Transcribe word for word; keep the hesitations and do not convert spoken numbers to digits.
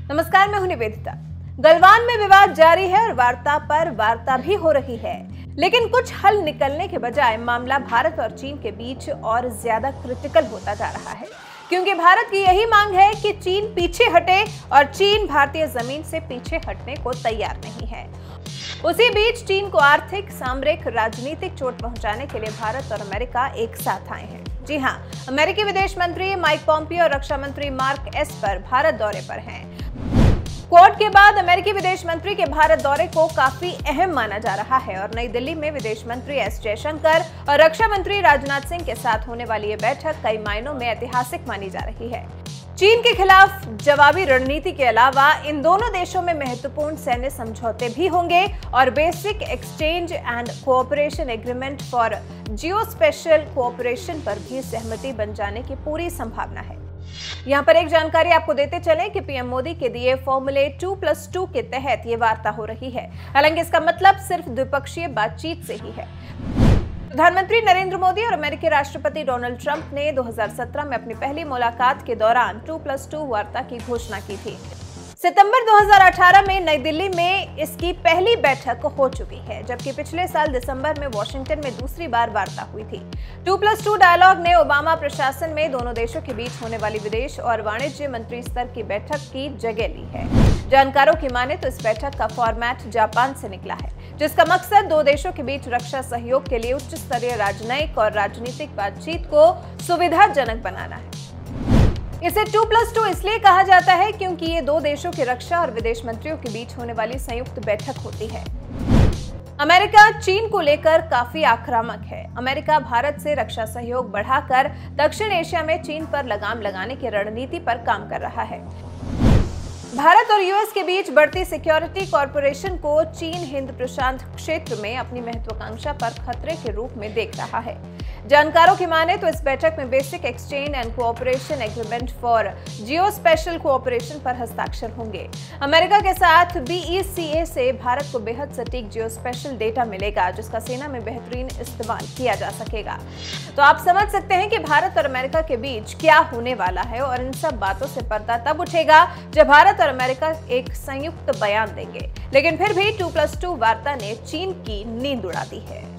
नमस्कार, मैं हूं निवेदिता। गलवान में विवाद जारी है और वार्ता पर वार्ता भी हो रही है, लेकिन कुछ हल निकलने के बजाय मामला भारत और चीन के बीच और ज्यादा क्रिटिकल होता जा रहा है, क्योंकि भारत की यही मांग है कि चीन पीछे हटे और चीन भारतीय जमीन से पीछे हटने को तैयार नहीं है। उसी बीच चीन को आर्थिक, सामरिक, राजनीतिक चोट पहुंचाने के लिए भारत और अमेरिका एक साथ आए हैं। जी हां, अमेरिकी विदेश मंत्री माइक पॉम्पियो और रक्षा मंत्री मार्क एस्पर भारत दौरे पर हैं। क्वाड के बाद अमेरिकी विदेश मंत्री के भारत दौरे को काफी अहम माना जा रहा है और नई दिल्ली में विदेश मंत्री एस जयशंकर और रक्षा मंत्री राजनाथ सिंह के साथ होने वाली ये बैठक कई मायनों में ऐतिहासिक मानी जा रही है। चीन के खिलाफ जवाबी रणनीति के अलावा इन दोनों देशों में महत्वपूर्ण सैन्य समझौते भी होंगे और basic exchange and cooperation agreement for geospatial cooperation पर भी सहमति बन जाने की पूरी संभावना है। यहाँ पर एक जानकारी आपको देते चलें कि पीएम मोदी के दिए फॉर्मूले टू प्लस टू के तहत ये वार्ता हो रही है। हालांकि इसका मतलब सिर्फ द्विपक्षीय बातचीत से ही है। प्रधानमंत्री नरेंद्र मोदी और अमेरिकी राष्ट्रपति डोनाल्ड ट्रंप ने दो हज़ार सत्रह में अपनी पहली मुलाकात के दौरान टू प्लस टू वार्ता की घोषणा की थी। सितंबर दो हज़ार अठारह में नई दिल्ली में इसकी पहली बैठक हो चुकी है, जबकि पिछले साल दिसंबर में वॉशिंगटन में दूसरी बार वार्ता हुई थी। टू प्लस टू डायलॉग ने ओबामा प्रशासन में दोनों देशों के बीच होने वाली विदेश और वाणिज्य मंत्री स्तर की बैठक की जगह ली है। जानकारों की माने तो इस बैठक का फॉर्मेट जापान से निकला है, जिसका मकसद दो देशों के बीच रक्षा सहयोग के लिए उच्च स्तरीय राजनयिक और राजनीतिक बातचीत को सुविधाजनक बनाना है। इसे टू प्लस टू इसलिए कहा जाता है क्योंकि ये दो देशों के रक्षा और विदेश मंत्रियों के बीच होने वाली संयुक्त बैठक होती है। अमेरिका चीन को लेकर काफी आक्रामक है। अमेरिका भारत से रक्षा सहयोग बढ़ाकर दक्षिण एशिया में चीन पर लगाम लगाने की रणनीति पर काम कर रहा है। भारत और यूएस के बीच बढ़ती सिक्योरिटी कॉरपोरेशन को चीन हिंद प्रशांत क्षेत्र में अपनी महत्वाकांक्षा पर खतरे के रूप में देख रहा है। जानकारों की माने तो इस बैठक में basic exchange and cooperation agreement for geospatial cooperation पर हस्ताक्षर होंगे। अमेरिका के साथ बीईसीए से भारत को बेहद सटीक जियो स्पेशल डेटा मिलेगा, जिसका सेना में बेहतरीन इस्तेमाल किया जा सकेगा। तो आप समझ सकते हैं कि भारत और अमेरिका के बीच क्या होने वाला है, और इन सब बातों से पर्दा तब उठेगा जब भारत और अमेरिका एक संयुक्त बयान देंगे। लेकिन फिर भी टू प्लस टू वार्ता ने चीन की नींद उड़ा दी है।